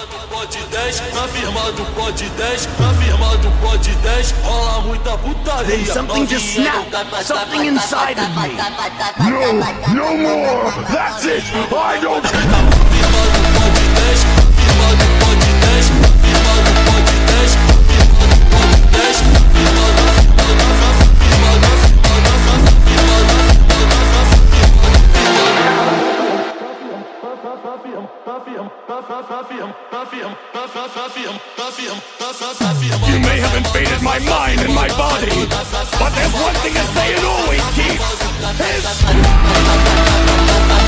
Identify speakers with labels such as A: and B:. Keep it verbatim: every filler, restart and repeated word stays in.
A: Pode dez, na firma do pode dez, na firma do pode dez, rola muita putaria.
B: Then something just snapped, something inside of me.
C: No, no more. That's it. I don't.
A: Firma do pode dez, firma do pode dez, firma do pode dez, firma do pode dez, firma da firma da firma da firma da firma da
C: You may have invaded my mind and my body, but there's one thing that saying always keeps. His